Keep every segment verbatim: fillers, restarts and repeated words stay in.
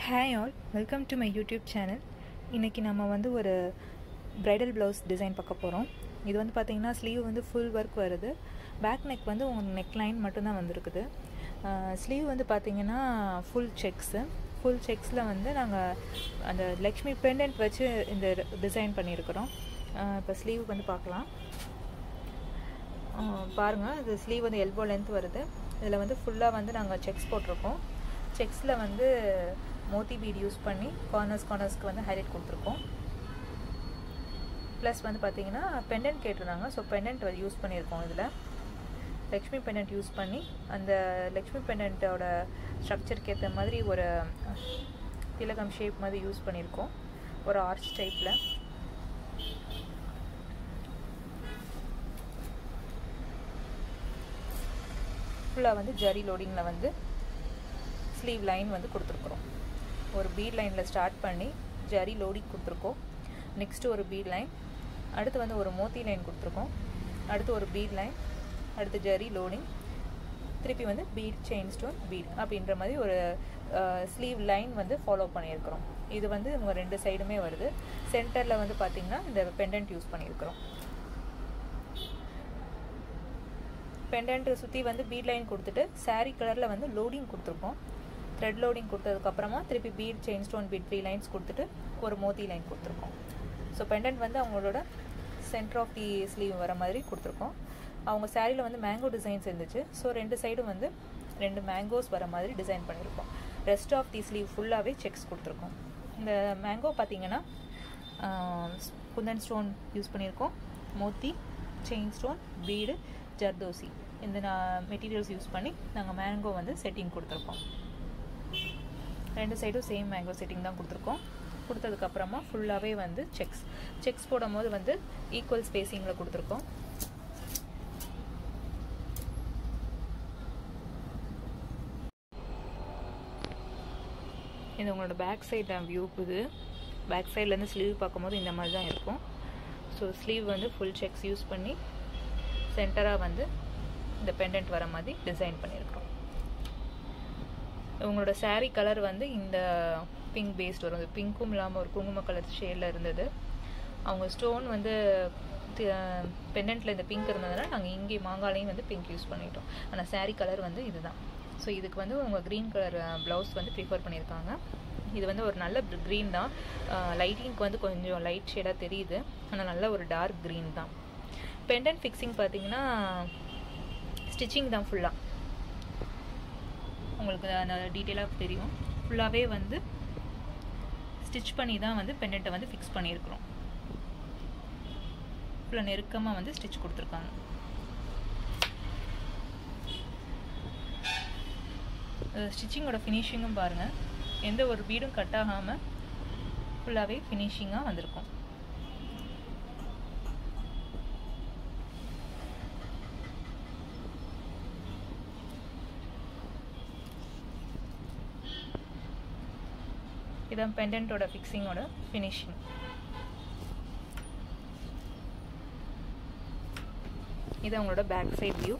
Hi all, welcome to my YouTube channel. இன்னைக்கு நம்ம வந்து ஒரு பிரைடல் ப்ளவுஸ் டிசைன் பார்க்க போகிறோம். இது வந்து பார்த்தீங்கன்னா ஸ்லீவ் வந்து ஃபுல் ஒர்க் வருது. பேக் நெக் வந்து உங்களுக்கு நெக் லைன் மட்டும்தான் வந்திருக்குது. ஸ்லீவ் வந்து பார்த்தீங்கன்னா ஃபுல் செக்ஸு ஃபுல் செக்ஸில் வந்து நாங்கள் அந்த லக்ஷ்மி பெண்டன்ட் வச்சு இந்த டிசைன் பண்ணியிருக்கிறோம். இப்போ ஸ்லீவ் வந்து பார்க்கலாம். பாருங்கள், இது ஸ்லீவ் வந்து எல்போ லென்த் வருது. இதில் வந்து ஃபுல்லாக வந்து நாங்கள் செக்ஸ் போட்டிருக்கோம். செக்ஸில் வந்து மோத்தி பீட் யூஸ் பண்ணி கார்னர்ஸ் கார்னர்ஸ்க்கு வந்து ஹைலைட் கொடுத்துருக்கோம். ப்ளஸ் வந்து பார்த்தீங்கன்னா பெண்டன்ட் கேட்டிருந்தாங்க. ஸோ பெண்டன்ட் யூஸ் பண்ணியிருக்கோம். இதில் லக்ஷ்மி பெண்டன்ட் யூஸ் பண்ணி அந்த லக்ஷ்மி பெண்டன்ட்டோட ஸ்ட்ரக்சருக்கு ஏற்ற மாதிரி ஒரு திலகம் ஷேப் மாதிரி யூஸ் பண்ணியிருக்கோம், ஒரு ஆர்ச் டைப்பில். ஃபுல்லாக வந்து ஜரி லோடிங்கில் வந்து ஸ்லீவ் லைன் வந்து கொடுத்துருக்குறோம். ஒரு பீட் லைனில் ஸ்டார்ட் பண்ணி ஜரி லோடிங் கொடுத்துருக்கோம். நெக்ஸ்ட்டு ஒரு பீட் லைன், அடுத்து வந்து ஒரு மோத்தி லைன் கொடுத்துருக்கோம். அடுத்து ஒரு பீட் லைன், அடுத்து ஜரி லோடிங், திருப்பி வந்து பீட் செயின் ஸ்டோன் பீட் அப்படின்ற மாதிரி ஒரு ஸ்லீவ் லைன் வந்து ஃபாலோ பண்ணியிருக்கிறோம். இது வந்து உங்கள் ரெண்டு சைடுமே வருது. சென்டரில் வந்து பார்த்திங்கன்னா இந்த பெண்டன்ட் யூஸ் பண்ணியிருக்கிறோம். பெண்டன்ட்டு சுற்றி வந்து பீட் லைன் கொடுத்துட்டு சாரீ கலரில் வந்து லோடிங் கொடுத்துருக்கோம். த்ரெட் லோடிங் கொடுத்ததுக்கப்புறமா திருப்பி bead chain stone bead three lines கொடுத்துட்டு ஒரு மோத்தி லைன் கொடுத்துருக்கோம். ஸோ பெண்டன்ட் வந்து அவங்களோட சென்டர் ஆஃப் தி ஸ்லீவ் வர மாதிரி கொடுத்துருக்கோம். அவங்க சாரியில் வந்து மேங்கோ டிசைன்ஸ் இருந்துச்சு. ஸோ ரெண்டு சைடும் வந்து ரெண்டு மேங்கோஸ் வர மாதிரி டிசைன் பண்ணியிருக்கோம். ரெஸ்ட் ஆஃப் தி ஸ்லீவ் ஃபுல்லாகவே செக்ஸ் கொடுத்துருக்கோம். இந்த மேங்கோ பார்த்திங்கன்னா குந்தன் ஸ்டோன் யூஸ் பண்ணியிருக்கோம், moti, chain stone, bead, zardozi இந்த நான் மெட்டீரியல்ஸ் யூஸ் பண்ணி நாங்கள் மேங்கோ வந்து செட்டிங் கொடுத்துருக்கோம். ரெண்டு சைடும் சேம் மேங்கோ செட்டிங் தான் கொடுத்துருக்கோம். கொடுத்ததுக்கப்புறமா ஃபுல்லாகவே வந்து செக்ஸ் செக்ஸ் போடும் போது வந்து ஈக்குவல் ஸ்பேஸிங்கில் கொடுத்துருக்கோம். இது உங்களோட பேக் சைட் வியூ. இது பேக் சைட்லேருந்து ஸ்லீவ் பார்க்கும்போது இந்த மாதிரி தான் இருக்கும். ஸோ ஸ்லீவ் வந்து ஃபுல் செக்ஸ் யூஸ் பண்ணி சென்டராக வந்து இந்த பெண்டன்ட் வர மாதிரி டிசைன் பண்ணியிருக்கிறோம். உங்களோட சாரீ கலர் வந்து இந்த பிங்க் பேஸ்ட் வரும். பிங்க்கும் இல்லாமல் ஒரு குங்கும கலர் ஷேடில் இருந்தது. அவங்க ஸ்டோன் வந்து பெண்டன்ட்டில் இந்த பிங்க் இருந்ததுனால நாங்கள் இங்கே மாங்காலையும் வந்து பிங்க் யூஸ் பண்ணிட்டோம். ஆனால் சாரீ கலர் வந்து இதுதான். ஸோ இதுக்கு வந்து உங்கள் க்ரீன் கலர் ப்ளவுஸ் வந்து ப்ரிஃபர் பண்ணியிருக்காங்க. இது வந்து ஒரு நல்ல க்ரீன் தான். லைட்டிங்க்கு வந்து கொஞ்சம் லைட் ஷேடாக தெரியுது, ஆனால் நல்ல ஒரு டார்க் க்ரீன் தான். பெண்டன்ட் ஃபிக்ஸிங் பார்த்தீங்கன்னா ஸ்டிச்சிங் தான் ஃபுல்லாக. உங்களுக்கு டீட்டெயிலாக தெரியும். ஃபுல்லாகவே வந்து ஸ்டிச் பண்ணி தான் வந்து பெண்டன்ட்டை வந்து ஃபிக்ஸ் பண்ணியிருக்கிறோம். ஃபுல்லாக நெருக்கமாக வந்து ஸ்டிச் கொடுத்துருக்காங்க. ஸ்டிச்சிங்கோட ஃபினிஷிங்கும் பாருங்கள், எந்த ஒரு பீடும் கட் ஆகாமல் ஃபுல்லாகவே ஃபினிஷிங்காக வந்திருக்கும். இதான் பெண்டன்ட்டோட ஃபிக்ஸிங்கோட ஃபினிஷிங். இது அவங்களோட back side view.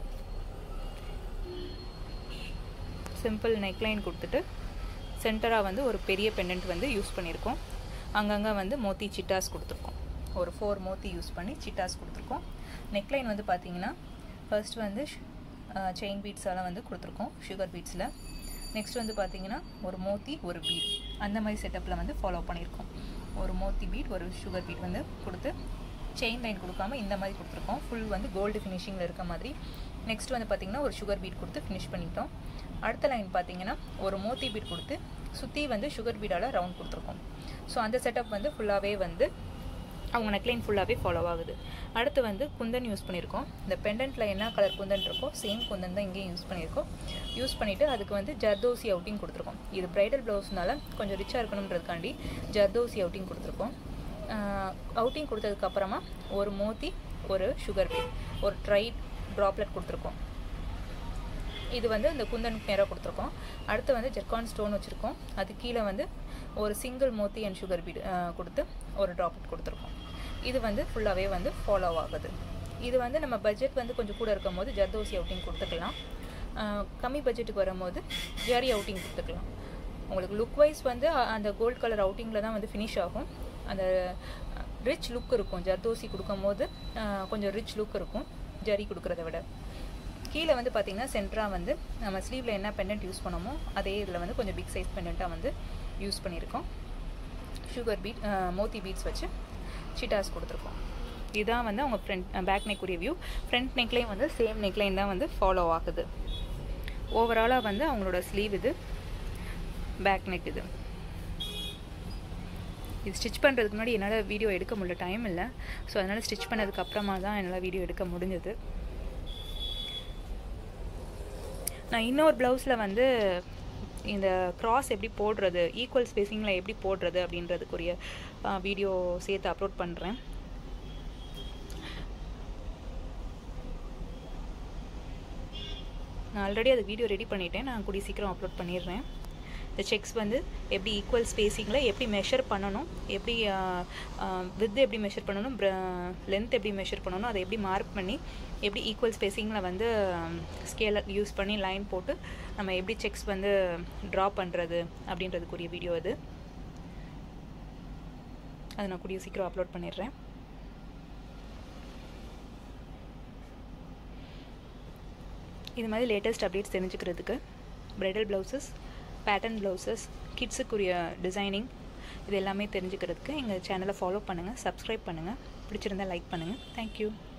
Simple neckline கொடுத்துட்டு சென்டராக வந்து ஒரு பெரிய பெண்டன்ட் வந்து யூஸ் பண்ணியிருக்கோம். அங்கங்கே வந்து மோத்தி சிட்டாஸ் கொடுத்துருக்கோம். ஒரு ஃபோர் மோத்தி யூஸ் பண்ணி சிட்டாஸ் கொடுத்துருக்கோம். நெக்லைன் வந்து பார்த்தீங்கன்னா ஃபர்ஸ்ட் வந்து செயின் பீட்ஸ் எல்லாம் வந்து கொடுத்துருக்கோம் சுகர் பீட்ஸில். நெக்ஸ்ட் வந்து பார்த்தீங்கன்னா ஒரு மோத்தி ஒரு பீட் அந்த மாதிரி செட்டப்பில் வந்து ஃபாலோ பண்ணியிருக்கோம். ஒரு மோத்தி பீட் ஒரு சுகர் பீட் வந்து கொடுத்து செயின் லைன் கொடுக்காம இந்த மாதிரி கொடுத்துருக்கோம். ஃபுல் வந்து கோல்டு ஃபினிஷிங்கில் இருக்க மாதிரி. நெக்ஸ்ட் வந்து பார்த்திங்கன்னா ஒரு சுகர் பீட் கொடுத்து ஃபினிஷ் பண்ணிட்டோம். அடுத்த லைன் பார்த்திங்கன்னா ஒரு மோத்தி பீட் கொடுத்து சுற்றி வந்து சுகர் பீடால் ரவுண்ட் கொடுத்துருக்கோம். ஸோ அந்த செட்டப் வந்து ஃபுல்லாகவே வந்து அவங்க நெக்லைன் ஃபுல்லாகவே ஃபாலோ ஆகுது. அடுத்து வந்து குந்தன் யூஸ் பண்ணியிருக்கோம். இந்த பெண்டன்ட்டில் என்ன கலர் குந்தன் இருக்கோ சேம் குந்தன் தான் இங்கேயும் யூஸ் பண்ணியிருக்கோம். யூஸ் பண்ணிவிட்டு அதுக்கு வந்து ஜர்தோசி அவுட்டிங் கொடுத்துருக்கோம். இது ப்ரைடல் ப்ளவுஸ்னால கொஞ்சம் ரிச்சாக இருக்கணுன்றதுக்காண்டி ஜர்தோசி அவுட்டிங் கொடுத்துருக்கோம். அவுட்டிங் கொடுத்ததுக்கப்புறமா ஒரு மோத்தி ஒரு சுகர் பீட் ஒரு ட்ரை ட்ராப்லெட் கொடுத்துருக்கோம். இது வந்து இந்த குந்தனுக்கு நேராக கொடுத்துருக்கோம். அடுத்து வந்து ஜெர்கான் ஸ்டோன் வச்சுருக்கோம். அது கீழே வந்து ஒரு single moti and sugar bead கொடுத்து ஒரு ட்ராப்லெட் கொடுத்துருக்கோம். இது வந்து ஃபுல்லாகவே வந்து ஃபாலோ ஆகுது. இது வந்து நம்ம பட்ஜெட் வந்து கொஞ்சம் கூட இருக்கும் போது ஜர்தோசி அவுட்டிங் கொடுத்துக்கலாம். கம்மி பட்ஜெட்டுக்கு வரும்போது ஜரி அவுட்டிங் கொடுத்துக்கலாம். உங்களுக்கு லுக் வைஸ் வந்து அந்த கோல்ட் கலர் அவுட்டிங்கில் தான் வந்து ஃபினிஷ் ஆகும். அந்த ரிச் லுக் இருக்கும். ஜர்தோசி கொடுக்கும் போது கொஞ்சம் ரிச் லுக் இருக்கும் ஜரி கொடுக்குறத விட. கீழே வந்து பார்த்திங்கன்னா சென்டராக வந்து நம்ம ஸ்லீவில் என்ன பெண்டன்ட் யூஸ் பண்ணோமோ அதே இதில் வந்து கொஞ்சம் பிக் சைஸ் பெண்டண்ட்டாக வந்து யூஸ் பண்ணியிருக்கோம். சுகர் பீட் மோத்தி பீட்ஸ் வச்சு சிட்டாஸ் கொடுத்துருக்கோம். இதுதான் வந்து அவங்க ஃப்ரண்ட் பேக் நெக் உரிய வியூ. ஃப்ரண்ட் நெக்லைன் வந்து சேம் நெக்லைன் தான் வந்து ஃபாலோ ஆகுது. ஓவராலாக வந்து அவங்களோட ஸ்லீவ் இது, பேக் நெக் இது. இது ஸ்டிச் பண்ணுறதுக்கு முன்னாடி என்னால் வீடியோ எடுக்க முடியல, டைம் இல்லை. ஸோ அதனால் ஸ்டிச் பண்ணதுக்கு அப்புறமா தான் என்னால் வீடியோ எடுக்க முடிஞ்சது. நான் இன்னொரு ப்ளவுஸில் வந்து இந்த க்ராஸ் எப்படி போடுறது, ஈக்குவல் ஸ்பேஸிங்கில் எப்படி போடுறது அப்படின்றதுக்குரிய வீடியோ சேர்த்து அப்லோட் பண்ணுறேன். நான் ஆல்ரெடி அது வீடியோ ரெடி பண்ணிட்டேன். நான் கூடிய சீக்கிரம் அப்லோட் பண்ணிடுறேன். இந்த செக்ஸ் வந்து எப்படி ஈக்குவல் ஸ்பேஸிங்கில் எப்படி மெஷர் பண்ணணும், எப்படி வித் எப்படி மெஷர் பண்ணணும், லென்த் எப்படி மெஷர் பண்ணணும், அதை எப்படி மார்க் பண்ணி எப்படி ஈக்குவல் ஸ்பேஸிங்கில் வந்து ஸ்கேலை யூஸ் பண்ணி லைன் போட்டு நம்ம எப்படி செக்ஸ் வந்து ட்ரா பண்ணுறது அப்படின்றதுக்குரிய வீடியோ அது. அதை நான் கூடிய சீக்கிரம் அப்லோட் பண்ணிடுறேன். இது மாதிரி லேட்டஸ்ட் அப்டேட்ஸ் தெரிஞ்சுக்கிறதுக்கு ப்ரைடல் ப்ளவுசஸ், பேட்டர்ன் ப்ளவுசஸ், கிட்ஸுக்குரிய டிசைனிங் இது எல்லாமே தெரிஞ்சுக்கிறதுக்கு எங்கள் சேனலை ஃபாலோ பண்ணுங்கள், சப்ஸ்கிரைப் பண்ணுங்கள், பிடிச்சிருந்தால் லைக் பண்ணுங்கள். தேங்க்யூ.